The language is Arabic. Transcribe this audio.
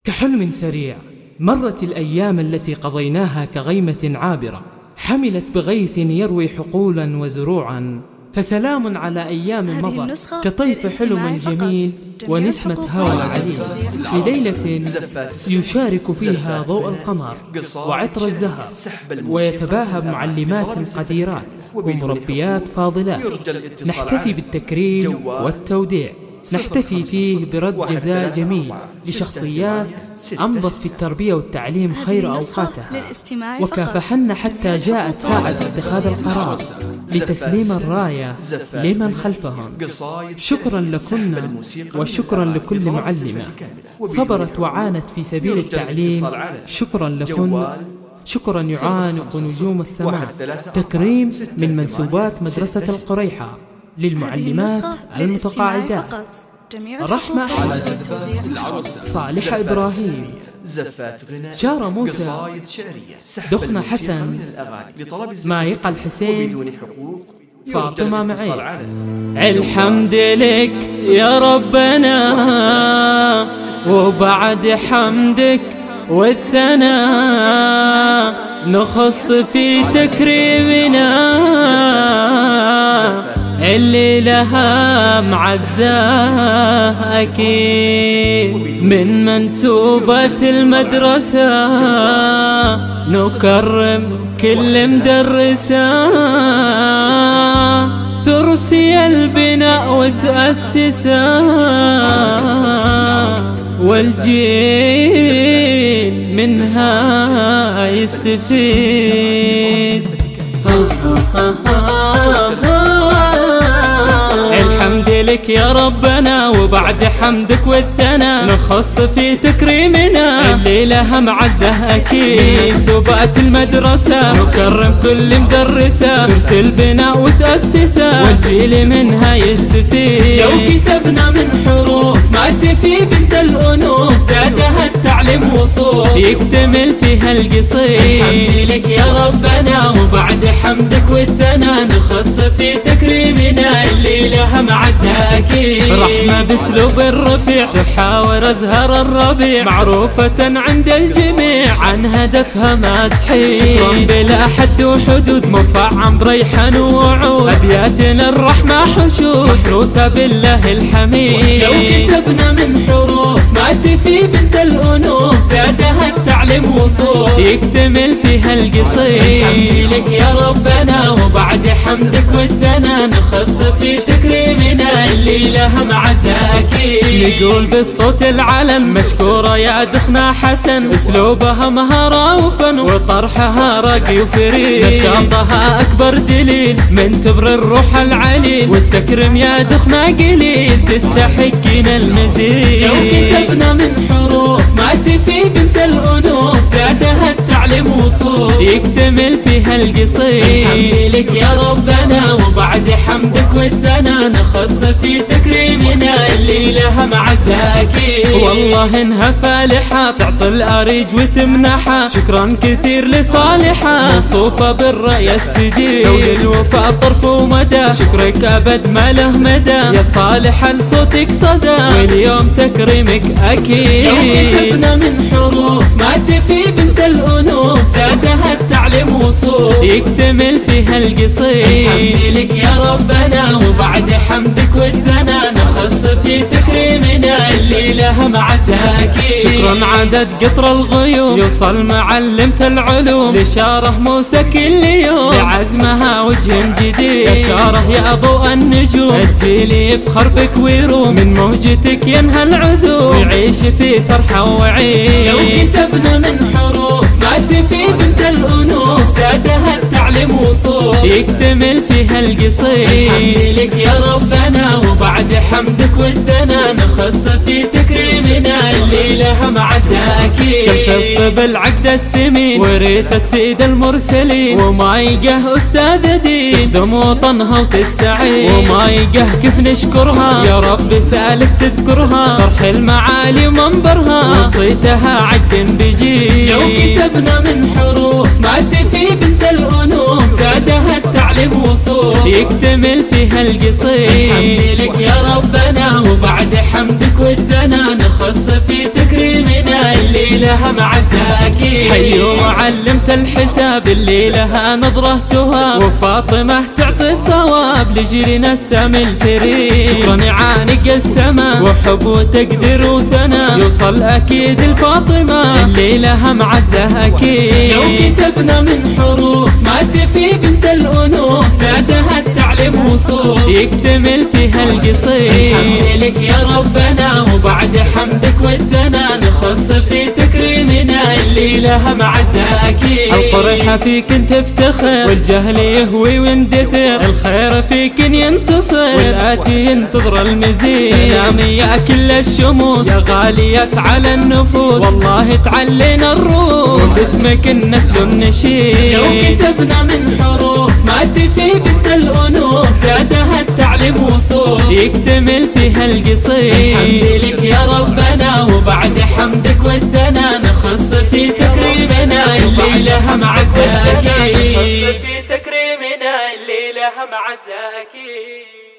كحلم سريع مرت الأيام التي قضيناها كغيمة عابرة، حملت بغيث يروي حقولا وزروعا، فسلام على أيام مضى كطيف حلم جميل ونسمة هوى عليل، في ليلة يشارك فيها ضوء القمر وعطر الزهر، ويتباهى معلمات قديرات ومربيات فاضلات، نحتفي بالتكريم والتوديع، نحتفي فيه برد جزاء جميل لشخصيات أمضت في التربية والتعليم خير أوقاتها، وكافحن حتى جاءت ساعة اتخاذ القرار لتسليم الراية لمن خلفهم. شكرا لكن وشكرا لكل معلمة صبرت وعانت في سبيل التعليم. شكرا لكن، شكرا يعانق نجوم السماء. تكريم من منسوبات مدرسة القريحة للمعلمات المتقاعدات: رحمة أحمد، صالحة إبراهيم، شارة موسى، دخنة حسن، مايقة الحسين، فاطمة معين. الحمد لك يا ربنا وبعد حمدك والثناء نخص في تكريمنا اللي لها معزاه أكيد من منسوبة المدرسة، نكرم كل مدرسة ترسي البناء وتأسسه، والجيل منها يستفيد. الحمد لك يا ربنا وبعد حمدك والثناء نخص في تكريمنا اللي لها معزه اكيد منسوبات المدرسه، نكرم كل مدرسه ترسي البناء وتأسسه، والجيل منها يستفيد. لو كتبنا من حروف ما تفي بنت الأنوف زادها التعليم وصول يكتمل فيها القصيد. الحمد لك يا ربنا وبعد حمدك والثناء نخص في تكريمنا اللي لها معزة أكيد. رحمة باسلوب الرفيع تحاور أزهر الربيع، معروفة عند الجميع عن هدفها ما تحيد. شكرا بلا حد وحدود مفعم بريحان ووعود، أبياتنا الرحمة حشود محروسة بالله الحميد. لو كتبنا من حروف ما تفي بنت الأنوف زادها التعليم وصول يكتمل فيها القصيد. الحمد لك يا ربنا وبعد حمدك والثناء نخص في تكريمنا اللي لها معزة أكيد. نقول بالصوت العلن مشكورة يا دخنة حسن، اسلوبها مهارة وفن وطرحها راقي وفريد، نشاطها أكبر دليل من تبر الروح العليل، والتكريم يا دخنة قليل تستحقين المزيد. لو كتبنا من حروف ما تفي بنت الأنوف زادها التعليم وصول يكتمل فيها القصيد. الحمد لك يا ربنا وبعد حمدك والثناء نخص في تكريمنا اللي لها معزة أكيد. والله إنها فالحة تعطي الأريج وتمنحها، شكرا كثير لصالحة موصوفة بالرأي السجيد، وللوفاء طرف ومدى شكرك أبد ما له مدى يا صالحة لصوتك صدى واليوم تكريمك أكيد. لو كتبنا من حروف ما تفي بنت الأنوف زادها التعليم وصول يكتمل فيها القصيد. الحمد لك يا ربنا وبعد حمدك والثناء نخص في تكريمنا اللي لها معزة أكيد. شكرا عدد قطر الغيوم يوصل معلمة العلوم لشارة موسى كل يوم بعزمها وجه جديد، يا شارة يا ضوء النجوم الجيل يفخر بك ويروم من موجتك ينهى العزوم يعيش في فرحة وعيد. لو كتبنا من حروف ما تفي بنت الأنوف زادها التعليم وصول يكتمل فيها القصيد. الحمد لك يا ربنا وبعد حمدك والثناء نخص في تكريمنا اللي لها معزة أكيد. كالخص بالعقد الثمين ورثة سيد المرسلين، ومايقه أستاذ دين تخدم وطنها وتستعين، ومايقه كيف نشكرها يا رب سالك تذكرها، صرح المعالي منبرها وصيتها عقد بجيل. لو كتبنا من حروف ما تفي بنت الأنوف زادها التعليم وصول يكتمل فيها القصيد. الحمد لك يا ربنا وبعد حمدك والثناء نخص في تكريمنا لها معزة أكيد. حي معلمة الحساب اللي لها نظرة تهاب، وفاطمة تعطي الصواب لجيلنا السامي الفريد. شكرا يعانق السما وحب وتقدير وثناء، يوصل أكيد الفاطمة اللي لها معزة أكيد. لو كتبنا من حروف ما تفي بنت الأنوف، زادها التعليم وصول يكتمل فيها القصيد. الحمد لك يا ربنا وبعد حمدك والثناء، نخص في تكريمنا اللي لها معزة أكيد. القريحة فيك تفتخر والجهل يهوي ويندثر، الخير فيك ينتصر والآتي ينتظر المزيد. سلامي يا كل الشموس يا غالية على النفوس، والله تعلينا الروس وباسمك النثل النشيد. لو كتبنا من حروف ما تفي بنت الأنوف، زادها التعليم وصول يكتمل فيها القصيد. الحمد لك يا ربنا وبعد حمدك والثناء، نخص في تكريمنا اللي لها معزة أكيد. نخص في تكريمنا اللي لها معزة أكيد.